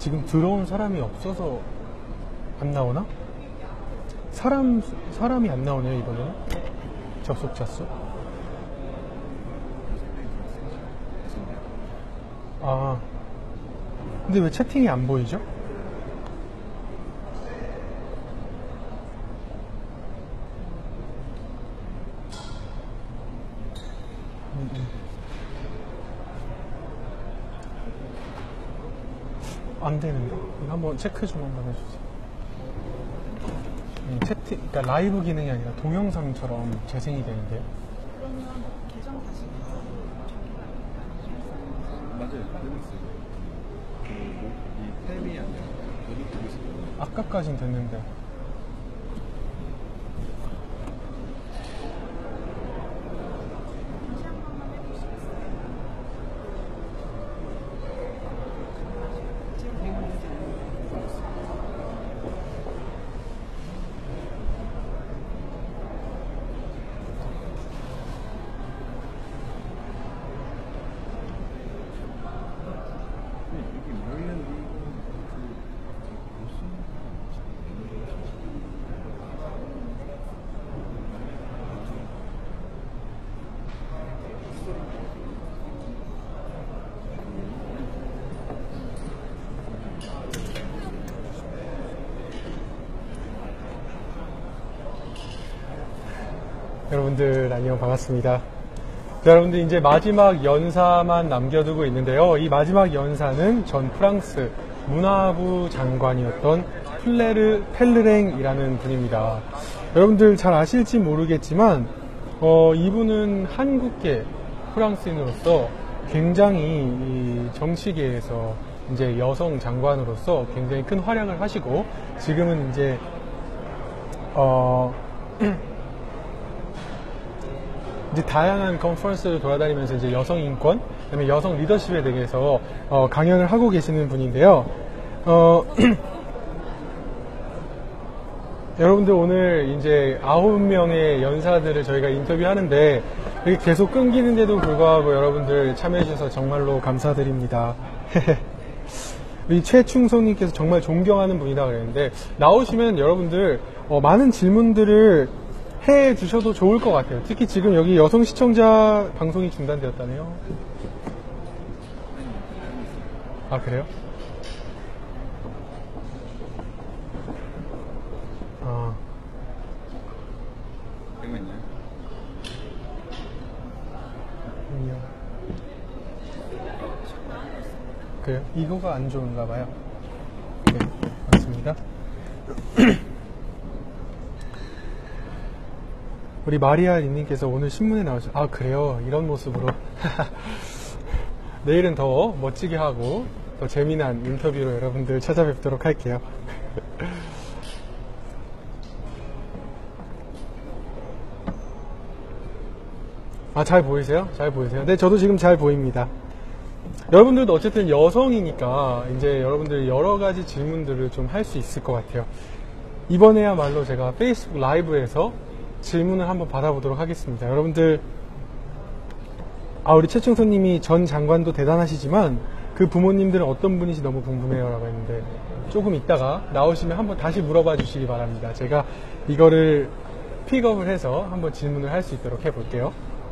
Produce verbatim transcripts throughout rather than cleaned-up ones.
지금 들어온 사람이 없어서 안 나오나? 사람, 사람이 안 나오네요, 이번에는. 접속자 수. 아. 근데 왜 채팅이 안 보이죠? 음, 음. 안 되는데? 이거 한번 체크 좀 한번 해주세요. 음, 채팅, 그러니까 라이브 기능이 아니라 동영상처럼 재생이 되는데요. 그러면 계정 다시 맞아요. 되고 있어요. 그, 뭐, 이 탭이 아니라 여기 되고 있어요. 아까까진 됐는데. 다시 한 번만 해주시겠어요? 지금 되고 있지 않아요? 여기 모이는 이 여러분들 안녕, 반갑습니다. 자, 여러분들 이제 마지막 연사만 남겨두고 있는데요. 이 마지막 연사는 전 프랑스 문화부 장관이었던 플레르 펠르랭이라는 분입니다. 여러분들 잘 아실지 모르겠지만 어, 이분은 한국계 프랑스인으로서 굉장히 이 정치계에서 이제 여성 장관으로서 굉장히 큰 활약을 하시고 지금은 이제 어 이제 다양한 컨퍼런스를 돌아다니면서 이제 여성 인권, 그다음에 여성 리더십에 대해서 어, 강연을 하고 계시는 분인데요. 어, 여러분들 오늘 이제 아홉 명의 연사들을 저희가 인터뷰하는데 이렇게 계속 끊기는데도 불구하고 여러분들 참여해주셔서 정말로 감사드립니다. 우리 최충성님께서 정말 존경하는 분이다 그랬는데 나오시면 여러분들 어, 많은 질문들을 해 주셔도 좋을 것 같아요. 특히 지금 여기 여성 시청자 방송이 중단되었다네요. 아, 그래요? 아. 되고 있나요? 아니요. 그래요? 이거가 안 좋은가 봐요. 네, 맞습니다. 우리 마리아 님께서 오늘 신문에 나오셨, 아, 그래요? 이런 모습으로. 내일은 더 멋지게 하고, 더 재미난 인터뷰로 여러분들 찾아뵙도록 할게요. 아, 잘 보이세요? 잘 보이세요? 네, 저도 지금 잘 보입니다. 여러분들도 어쨌든 여성이니까, 이제 여러분들 여러 가지 질문들을 좀 할 수 있을 것 같아요. 이번에야말로 제가 페이스북 라이브에서 질문을 한번 받아보도록 하겠습니다. 여러분들, 아, 우리 최충선님이 전 장관도 대단하시지만 그 부모님들은 어떤 분이시 너무 궁금해요 라고 했는데 조금 있다가 나오시면 한번 다시 물어봐 주시기 바랍니다. 제가 이거를 픽업을 해서 한번 질문을 할 수 있도록 해볼게요.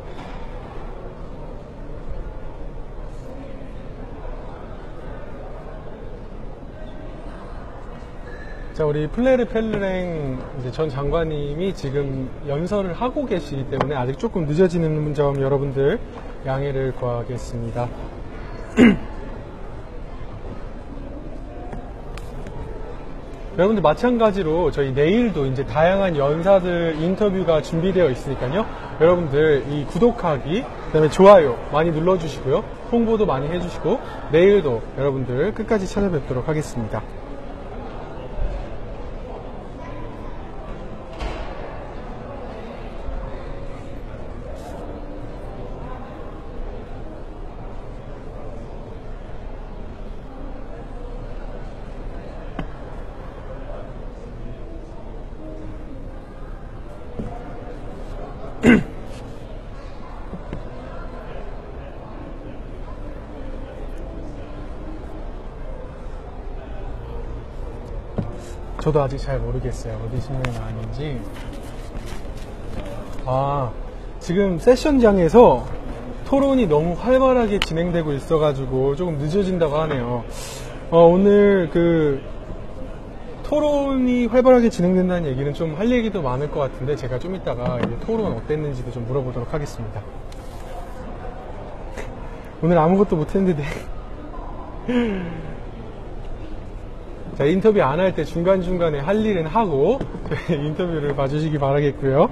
자, 우리 플레르 펠르랭 이제 전 장관님이 지금 연설을 하고 계시기 때문에 아직 조금 늦어지는 점 여러분들 양해를 구하겠습니다. 여러분들 마찬가지로 저희 내일도 이제 다양한 연사들 인터뷰가 준비되어 있으니까요. 여러분들 이 구독하기, 그다음에 좋아요 많이 눌러주시고요. 홍보도 많이 해주시고 내일도 여러분들 끝까지 찾아뵙도록 하겠습니다. 저도 아직 잘 모르겠어요. 어디 신문이 나왔는지. 아, 지금 세션장에서 토론이 너무 활발하게 진행되고 있어가지고 조금 늦어진다고 하네요. 어, 오늘 그 토론이 활발하게 진행된다는 얘기는 좀 할 얘기도 많을 것 같은데 제가 좀 이따가 이제 토론 어땠는지도 좀 물어보도록 하겠습니다. 오늘 아무것도 못했는데 자, 인터뷰 안 할 때 중간중간에 할 일은 하고 인터뷰를 봐주시기 바라겠고요.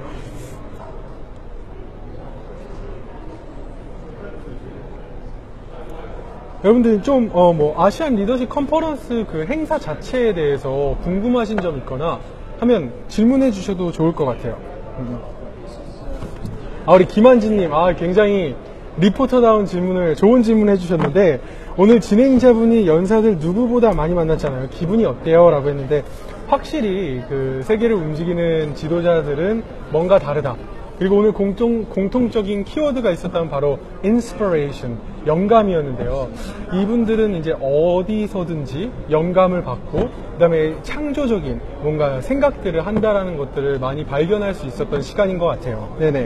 여러분들 좀, 어, 뭐, 아시안 리더십 컨퍼런스 그 행사 자체에 대해서 궁금하신 점 있거나 하면 질문해 주셔도 좋을 것 같아요. 음. 아, 우리 김한진님, 아, 굉장히 리포터다운 질문을, 좋은 질문 해주셨는데, 오늘 진행자분이 연사들 누구보다 많이 만났잖아요. 기분이 어때요? 라고 했는데, 확실히 그 세계를 움직이는 지도자들은 뭔가 다르다. 그리고 오늘 공통, 공통적인 키워드가 있었다면 바로 inspiration, 영감이었는데요. 이분들은 이제 어디서든지 영감을 받고 그 다음에 창조적인 뭔가 생각들을 한다라는 것들을 많이 발견할 수 있었던 시간인 것 같아요. 네네.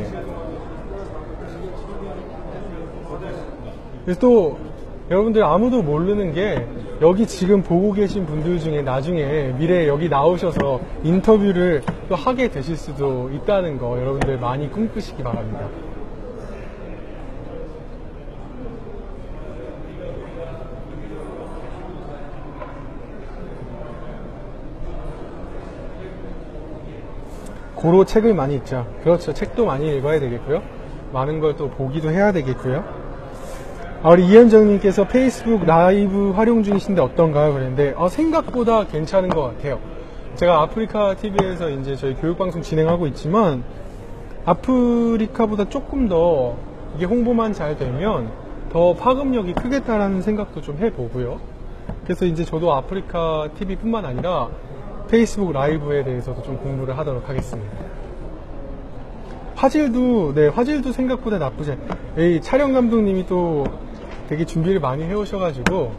그래서 또 여러분들 아무도 모르는 게 여기 지금 보고 계신 분들 중에 나중에 미래에 여기 나오셔서 인터뷰를 또 하게 되실 수도 있다는 거 여러분들 많이 꿈꾸시기 바랍니다. 고로 책을 많이 읽자. 그렇죠. 책도 많이 읽어야 되겠고요. 많은 걸 또 보기도 해야 되겠고요. 아, 우리 이현정님께서 페이스북 라이브 활용 중이신데 어떤가요? 그랬는데 아, 생각보다 괜찮은 것 같아요. 제가 아프리카 티비에서 이제 저희 교육방송 진행하고 있지만 아프리카보다 조금 더 이게 홍보만 잘 되면 더 파급력이 크겠다라는 생각도 좀 해보고요. 그래서 이제 저도 아프리카 티비뿐만 아니라 페이스북 라이브에 대해서도 좀 공부를 하도록 하겠습니다. 화질도, 네, 화질도 생각보다 나쁘지 않아요. 이 촬영 감독님이 또 되게 준비를 많이 해오셔가지고,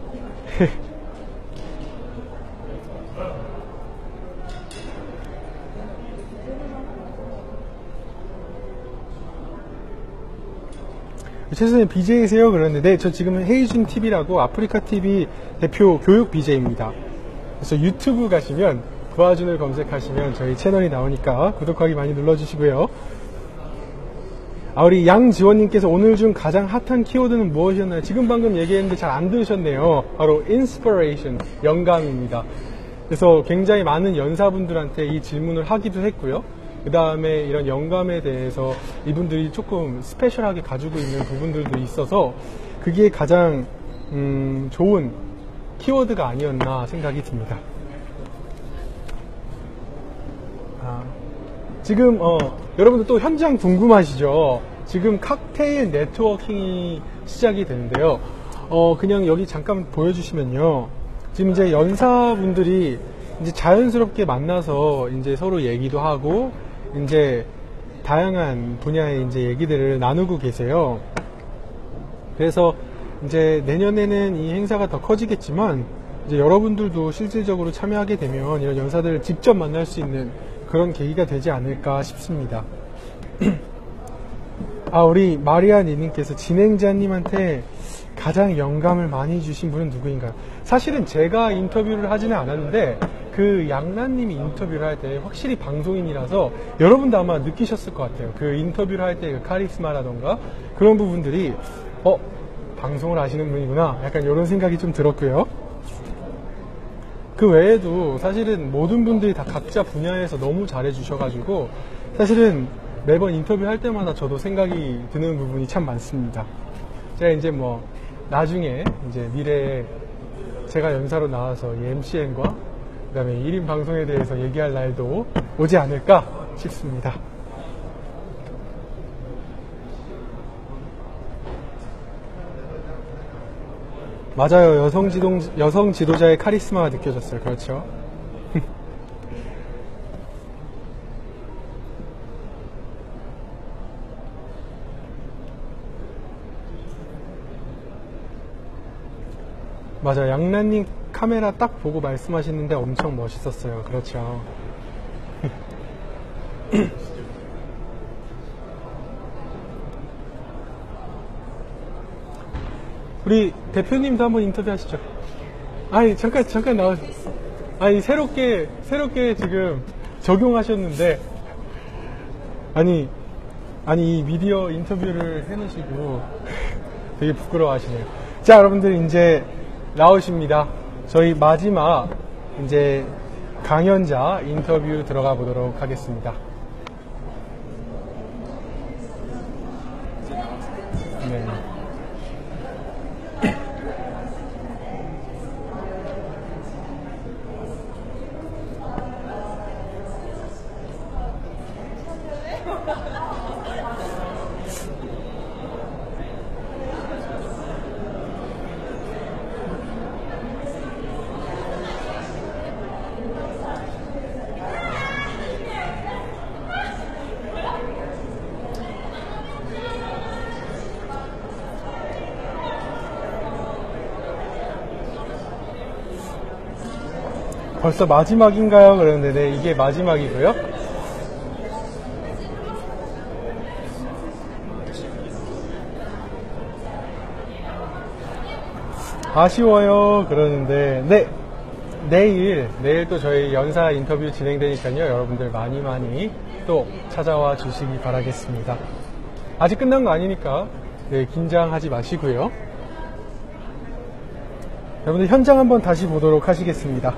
최선생 비제이세요? 그랬는데, 네, 저 지금 헤이준 티비라고 아프리카 티비 대표 교육 비제이입니다. 그래서 유튜브 가시면, 부하준을 검색하시면 저희 채널이 나오니까 구독하기 많이 눌러주시고요. 아, 우리 양지원님께서 오늘 중 가장 핫한 키워드는 무엇이었나요? 지금 방금 얘기했는데 잘 안 들으셨네요. 바로 inspiration, 영감입니다. 그래서 굉장히 많은 연사분들한테 이 질문을 하기도 했고요. 그 다음에 이런 영감에 대해서 이분들이 조금 스페셜하게 가지고 있는 부분들도 있어서 그게 가장 음, 좋은 키워드가 아니었나 생각이 듭니다. 아, 지금 어, 여러분들 또 현장 궁금하시죠? 지금 칵테일 네트워킹이 시작이 되는데요. 어, 그냥 여기 잠깐 보여주시면요. 지금 이제 연사분들이 이제 자연스럽게 만나서 이제 서로 얘기도 하고 이제 다양한 분야의 이제 얘기들을 나누고 계세요. 그래서 이제 내년에는 이 행사가 더 커지겠지만 이제 여러분들도 실질적으로 참여하게 되면 이런 연사들을 직접 만날 수 있는 그런 계기가 되지 않을까 싶습니다. 아, 우리 마리아 니님께서 진행자님한테 가장 영감을 많이 주신 분은 누구인가요? 사실은 제가 인터뷰를 하지는 않았는데 그 양란님이 인터뷰를 할 때 확실히 방송인이라서 여러분도 아마 느끼셨을 것 같아요. 그 인터뷰를 할 때 그 카리스마라던가 그런 부분들이 어? 방송을 하시는 분이구나 약간 이런 생각이 좀 들었고요. 그 외에도 사실은 모든 분들이 다 각자 분야에서 너무 잘해 주셔가지고 사실은 매번 인터뷰 할 때마다 저도 생각이 드는 부분이 참 많습니다. 제가 이제 뭐 나중에 이제 미래에 제가 연사로 나와서 이 엠씨엔과 그 다음에 일 인 방송에 대해서 얘기할 날도 오지 않을까 싶습니다. 맞아요. 여성 지도, 여성 지도자의 카리스마가 느껴졌어요. 그렇죠. 맞아, 양란님 카메라 딱 보고 말씀하시는데 엄청 멋있었어요. 그렇죠. 우리 대표님도 한번 인터뷰 하시죠. 아니, 잠깐, 잠깐 나와주세요. 아니, 새롭게, 새롭게 지금 적용하셨는데, 아니, 아니, 이 미디어 인터뷰를 해놓으시고 되게 부끄러워 하시네요. 자, 여러분들 이제 나오십니다. 저희 마지막 이제 강연자 인터뷰 들어가 보도록 하겠습니다. 네. 벌써 마지막인가요? 그러는데 네, 이게 마지막이고요. 아쉬워요. 그러는데 네, 내일 내일 또 저희 연사 인터뷰 진행되니까요. 여러분들 많이 많이 또 찾아와 주시기 바라겠습니다. 아직 끝난 거 아니니까 네, 긴장하지 마시고요. 여러분들 현장 한번 다시 보도록 하시겠습니다.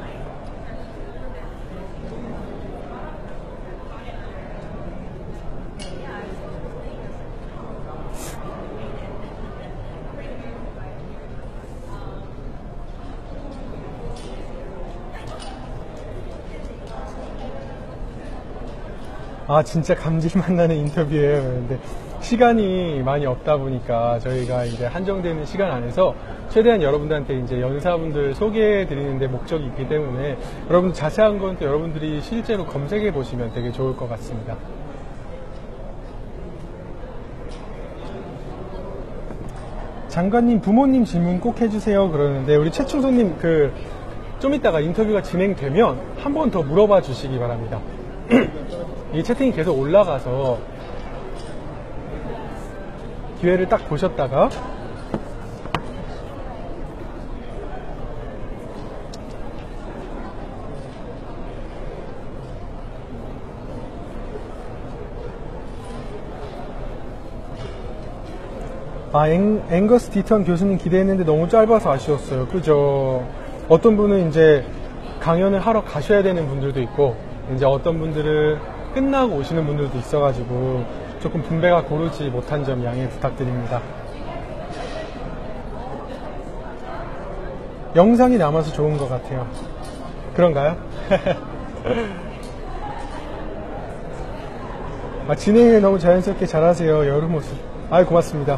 아, 진짜 감질만 나는 인터뷰예요. 그런데 시간이 많이 없다 보니까 저희가 이제 한정되는 시간 안에서 최대한 여러분들한테 이제 연사분들 소개해 드리는데 목적이 있기 때문에 여러분 자세한 건 또 여러분들이 실제로 검색해 보시면 되게 좋을 것 같습니다. 장관님 부모님 질문 꼭 해주세요. 그러는데 우리 최충선님 그 좀 이따가 인터뷰가 진행되면 한 번 더 물어봐 주시기 바랍니다. 이 채팅이 계속 올라가서 기회를 딱 보셨다가 아, 앵, 앵거스 디턴 교수님 기대했는데 너무 짧아서 아쉬웠어요. 그죠? 어떤 분은 이제 강연을 하러 가셔야 되는 분들도 있고 이제 어떤 분들은 끝나고 오시는 분들도 있어가지고 조금 분배가 고르지 못한 점 양해 부탁드립니다. 영상이 남아서 좋은 것 같아요. 그런가요? 아, 진행을 너무 자연스럽게 잘하세요. 여러 모습. 아유, 고맙습니다.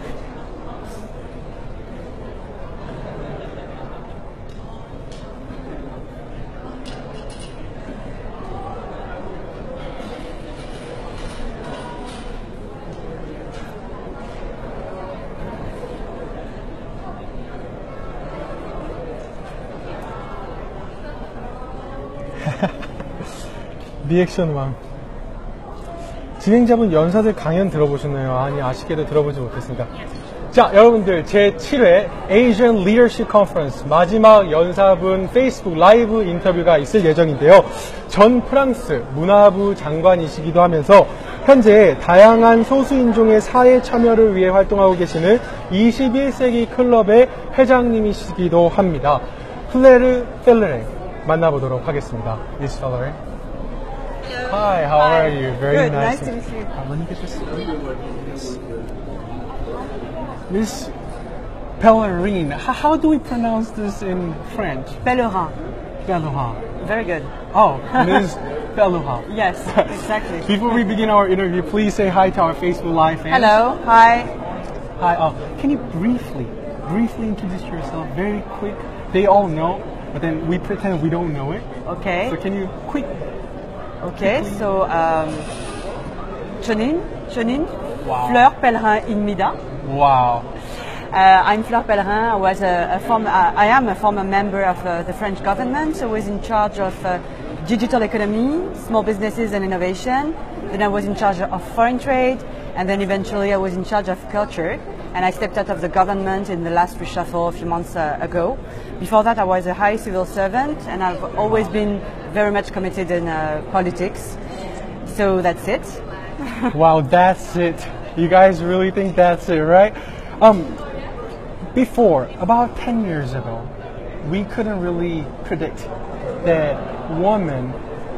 리액션 왕. 진행자분 연사들 강연 들어보셨나요? 아니, 아쉽게도 들어보지 못했습니다. 자, 여러분들 제칠 회 Asian Leadership Conference 마지막 연사분 페이스북 라이브 인터뷰가 있을 예정인데요. 전 프랑스 문화부 장관이시기도 하면서 현재 다양한 소수인종의 사회 참여를 위해 활동하고 계시는 이십일 세기 클럽의 회장님이시기도 합니다. 클레르 펠레레 만나보도록 하겠습니다. 미스 펠레레. Hi, how Hi. are you? Very Good, nice. nice to meet you. Uh, let me get this. Miss Pellerine, how, how do we pronounce this in French? Pellerin. Pellerin. Very good. Oh, Miz Pellerin. Yes, exactly. Before we begin our interview, please say hi to our Facebook Live fans. Hello. Hi. Hi. Uh, can you briefly, briefly introduce yourself? Very quick. They all know, but then we pretend we don't know it. Okay. So can you quick? Okay. So, um, Janine, Janine, Wow. Fleur Pellerin Inmida. Wow. Uh, I'm Fleur Pellerin. I was a, a former, uh, I am a former member of uh, the French government. I was in charge of uh, digital economy, small businesses and innovation. Then I was in charge of foreign trade, and then eventually I was in charge of culture. And I stepped out of the government in the last reshuffle a few months uh, ago. Before that, I was a high civil servant, and I've always been very much committed in uh, politics. So that's it. Wow, that's it. You guys really think that's it, right? Um, before, about ten years ago, we couldn't really predict that woman,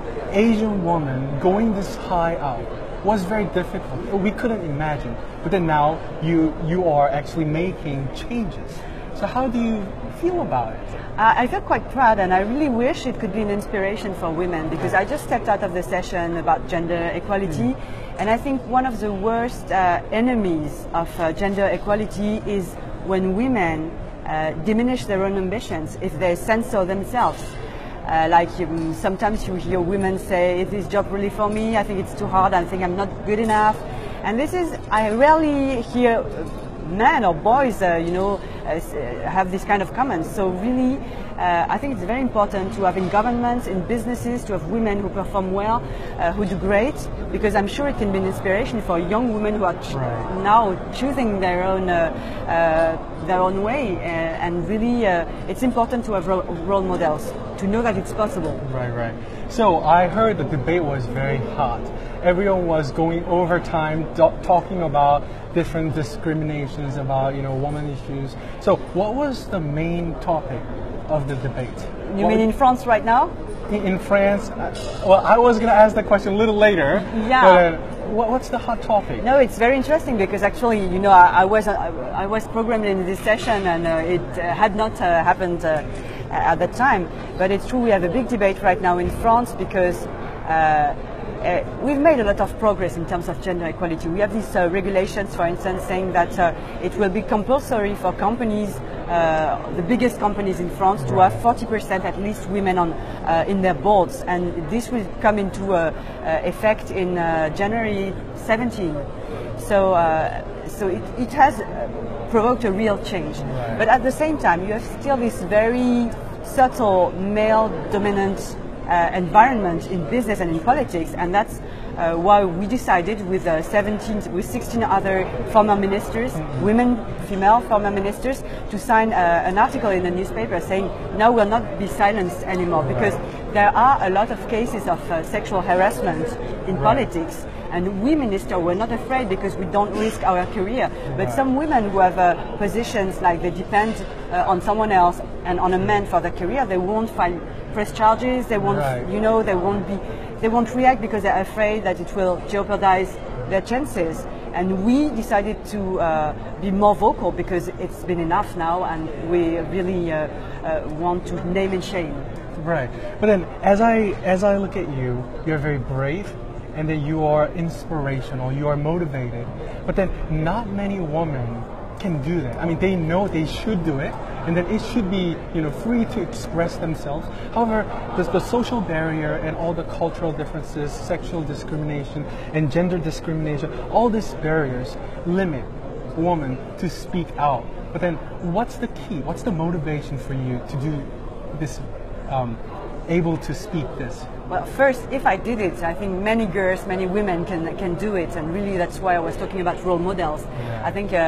Asian woman, going this high up was very difficult. We couldn't imagine. But then now you you are actually making changes. So how do you feel about it? Uh, I feel quite proud, and I really wish it could be an inspiration for women, because I just stepped out of the session about gender equality, mm. and I think one of the worst uh, enemies of uh, gender equality is when women uh, diminish their own ambitions, if they censor themselves. Uh, like um, sometimes you hear women say, is this job really for me? I think it's too hard, I think I'm not good enough. And this is, I rarely hear men or boys, uh, you know, uh, have this kind of comments. So really, uh, I think it's very important to have in governments, in businesses, to have women who perform well, uh, who do great, because I'm sure it can be an inspiration for young women who are ch right. now choosing their own uh, uh, their own way. Uh, and really, uh, it's important to have ro role models, to know that it's possible. Right, right. So I heard the debate was very hot. Everyone was going over time talking about different discriminations, about, you know, women issues. So what was the main topic of the debate? You what mean in France right now? In, in France? Uh, well, I was going to ask the question a little later. Yeah. But, uh, what, what's the hot topic? No, it's very interesting because actually, you know, I, I was I, I was programmed in this session, and uh, it uh, had not uh, happened uh, at that time. But it's true, we have a big debate right now in France because uh, uh, we've made a lot of progress in terms of gender equality. We have these uh, regulations, for instance, saying that uh, it will be compulsory for companies, uh, the biggest companies in France, to have forty percent at least women on uh, in their boards, and this will come into uh, uh, effect in uh, January seventeenth. So, uh, so it, it has provoked a real change. Right. But at the same time, you have still this very subtle male-dominant uh, environment in business and in politics, and that's uh, why we decided with uh, seventeen, with sixteen other former ministers, mm-hmm. women, female former ministers, to sign uh, an article in the newspaper saying, now we'll not be silenced anymore, because there are a lot of cases of uh, sexual harassment in right. politics. And we ministers were not afraid because we don't risk our career. But right. some women who have uh, positions like they depend uh, on someone else and on a man for their career, they won't file press charges. They won't, right. you know, they won't be, they won't react because they're afraid that it will jeopardize their chances. And we decided to uh, be more vocal because it's been enough now, and we really uh, uh, want to name and shame. Right. But then, as I as I look at you, you're very brave. And that you are inspirational, you are motivated. But then not many women can do that. I mean, they know they should do it, and that it should be, you know, free to express themselves. However, the, the social barrier and all the cultural differences, sexual discrimination and gender discrimination, all these barriers limit women to speak out. But then what's the key? What's the motivation for you to do this, um, able to speak this? Well, first, if I did it, I think many girls, many women can can do it, and really that's why I was talking about role models. Yeah. I think uh,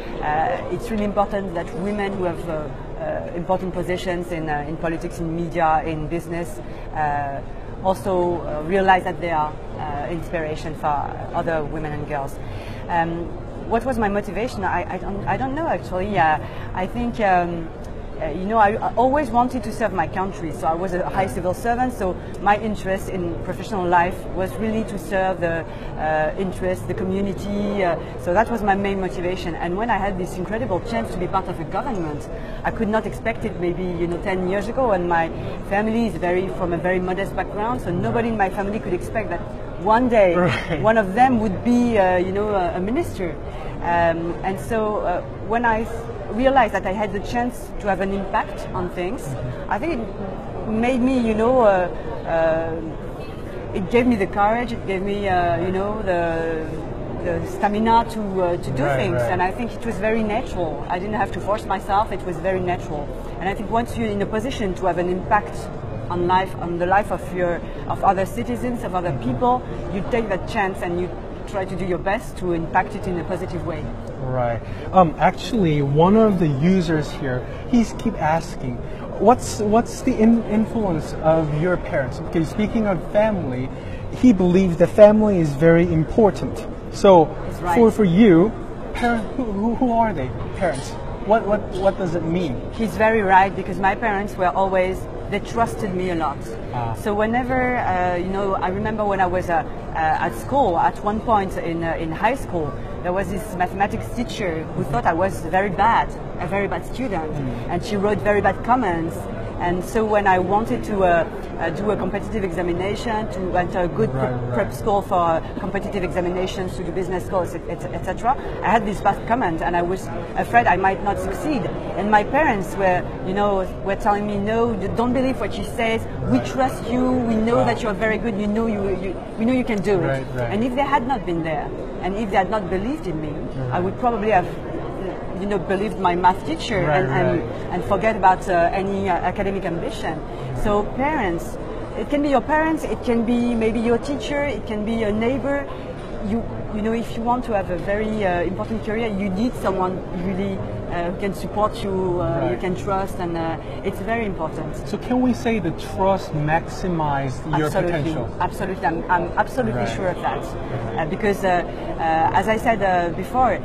uh, it's really important that women who have uh, uh, important positions in uh, in politics, in media, in business, uh, also uh, realize that they are uh, inspiration for other women and girls. Um, what was my motivation? I, I don't I don't know actually. Uh, I think. Um, Uh, you know, I, I always wanted to serve my country, so I was a high civil servant, so my interest in professional life was really to serve the uh, interest, the community, uh, so that was my main motivation. And when I had this incredible chance to be part of a government, I could not expect it maybe, you know, ten years ago, and my family is very from a very modest background, so nobody in my family could expect that one day right. one of them would be, uh, you know, a, a minister. Um, and so uh, when I realized that I had the chance to have an impact on things, mm-hmm. I think it made me, you know, uh, uh, it gave me the courage, it gave me, uh, you know, the the stamina to uh, to do Right, things, right. and I think it was very natural. I didn't have to force myself; it was very natural. And I think once you're in a position to have an impact on life, on the life of your of other citizens, of other people, you take that chance and you try to do your best to impact it in a positive way. Right. Um, actually, one of the users here, he's keep asking, what's what's the in influence of your parents? Because speaking of family, he believes the family is very important. So, That's right. for for you, parent, who, who who are they? Parents. What what what does it mean? He's very right, because my parents were always, they trusted me a lot. Ah. So whenever, uh, you know, I remember when I was uh, uh, at school, at one point in, uh, in high school, there was this mathematics teacher who thought I was very bad, a very bad student, Mm. and she wrote very bad comments. And so when I wanted to uh, uh, do a competitive examination, to enter a good Right, prep, right. prep school for competitive examinations, to do business schools, et cetera, I had this bad comment, and I was afraid I might not succeed. And my parents were, you know, were telling me, no, you don't believe what she says. We trust you. We know Wow. that you're very good. You know you, you we know you can do it. Right, right. And if they had not been there, and if they had not believed in me, I would probably have, you know, believed my math teacher Right, and, and right. and forget about uh, any uh, academic ambition. So parents, it can be your parents, it can be maybe your teacher, it can be a neighbor. You you know, if you want to have a very uh, important career, you need someone really uh, who can support you, uh, you Right. can trust, and uh, it's very important. So can we say the trust maximized your Absolutely, potential? absolutely. I'm, I'm absolutely Right. sure of that, uh, because uh, uh, as I said uh, before,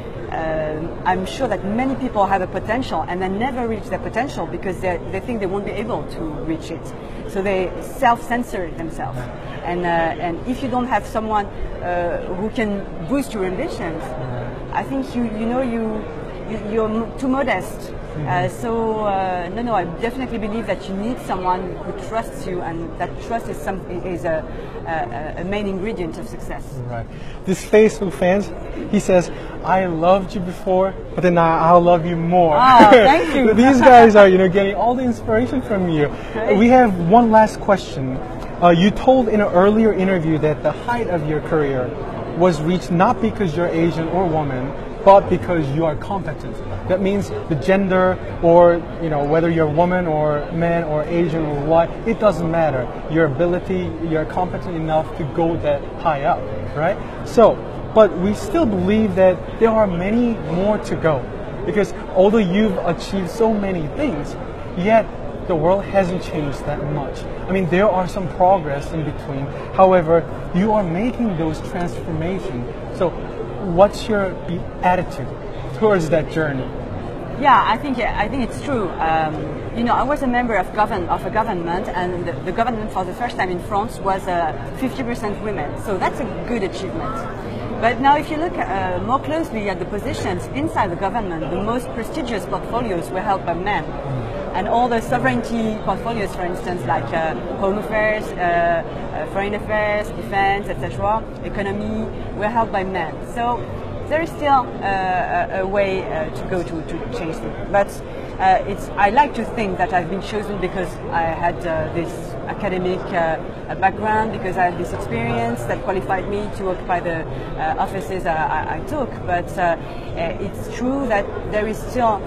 uh, I'm sure that many people have a potential and they never reach their potential because they, they think they won't be able to reach it. So they self-censor themselves. And uh, and if you don't have someone uh, who can boost your ambitions, I think you you know you, you you're m- too modest. Uh, so uh, no, no, I definitely believe that you need someone who trusts you, and that trust is some is a, a, a main ingredient of success. Right. This Facebook fans, he says, I loved you before, but then I, I'll love you more. Oh, thank you. These guys are, you know, getting all the inspiration from you. Great. We have one last question. Uh, you told in an earlier interview that the height of your career was reached not because you're Asian or woman, but because you are competent. That means the gender, or you know, whether you're a woman or man or Asian or what, it doesn't matter. Your ability, you're competent enough to go that high up, right? So, but we still believe that there are many more to go, because although you've achieved so many things, yet the world hasn't changed that much. I mean, there are some progress in between. However, you are making those transformations. So, what's your attitude towards that journey? Yeah, I think I think it's true. Um, you know, I was a member of govern of a government, and the, the government for the first time in France was uh, fifty percent women. So that's a good achievement. But now, if you look uh, more closely at the positions inside the government, the most prestigious portfolios were held by men. And all the sovereignty portfolios, for instance, like uh, home affairs, uh, uh, foreign affairs, defense, et cetera, economy, were held by men. So there is still uh, a, a way uh, to go to, to change it. But uh, it's, I like to think that I've been chosen because I had uh, this academic uh, background, because I had this experience that qualified me to occupy the uh, offices I, I, I took. But uh, it's true that there is still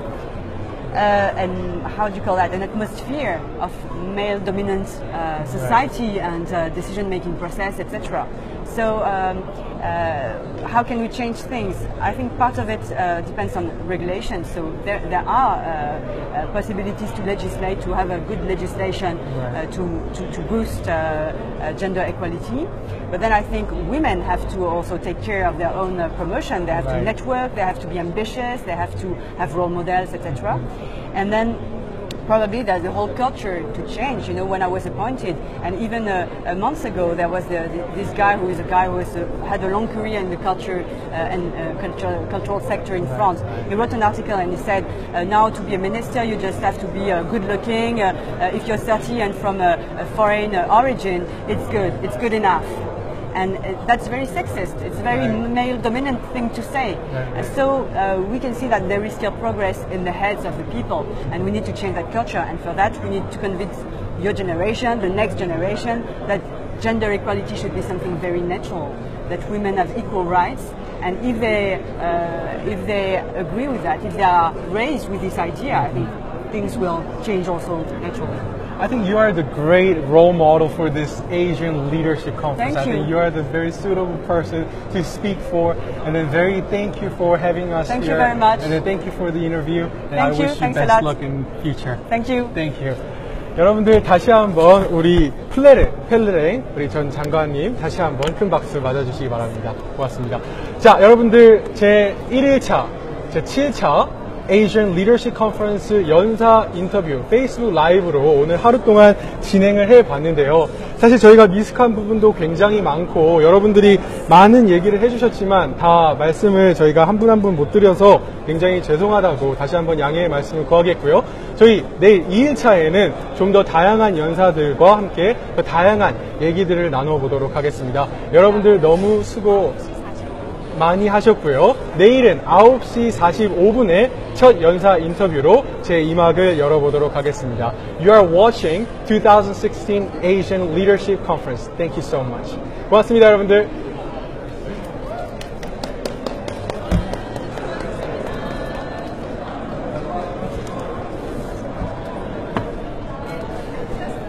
Uh, and how do you call that, an atmosphere of male-dominant uh, society and uh, decision-making process, et cetera. So um, uh, how can we change things? I think part of it uh, depends on regulation. So there, there are uh, uh, possibilities to legislate, to have a good legislation uh, to, to, to boost uh, uh, gender equality. But then I think women have to also take care of their own uh, promotion. They have Right. to network, they have to be ambitious, they have to have role models, et cetera. And then probably there's the whole culture to change. You know, when I was appointed, and even uh, a month ago, there was the, the, this guy who is a guy who was, uh, had a long career in the culture uh, and uh, cultural, cultural sector in France. He wrote an article and he said, uh, now to be a minister, you just have to be uh, good looking. Uh, uh, if you're thirty and from a, a foreign uh, origin, it's good, it's good enough. And uh, that's very sexist. It's a very Right. male-dominant thing to say. Right. And so uh, we can see that there is still progress in the heads of the people, and we need to change that culture. And for that, we need to convince your generation, the next generation, that gender equality should be something very natural, that women have equal rights, and if they uh, if they agree with that, if they are raised with this idea, I think things will change also naturally. I think you are the great role model for this Asian Leadership Conference. Thank I think you. you are the very suitable person to speak for. And then very thank you for having us Thank you here. very much. And then thank you for the interview. And Thank I you. wish you Thanks a best lot. luck in future. Thank you. Thank you. 여러분들 다시 한번 우리 플레르, 펠레랭, 우리 전 장관님 다시 한번 큰 박수 맞아주시기 바랍니다. 고맙습니다. 자, 여러분들 제 일 일차, 제 칠 차 Asian Leadership Conference 연사 인터뷰 페이스북 라이브로 오늘 하루 동안 진행을 해봤는데요. 사실 저희가 미숙한 부분도 굉장히 많고 여러분들이 많은 얘기를 해주셨지만 다 말씀을 저희가 한 분 한 분 못 드려서 굉장히 죄송하다고 다시 한번 양해의 말씀을 구하겠고요. 저희 내일 이 일차에는 좀 더 다양한 연사들과 함께 더 다양한 얘기들을 나눠보도록 하겠습니다. 여러분들 너무 수고 많이 하셨고요. 내일은 아홉 시 사십오 분에 첫 연사 인터뷰로 제 이 막을 열어보도록 하겠습니다. You are watching twenty sixteen Asian Leadership Conference. Thank you so much. 고맙습니다, 여러분들.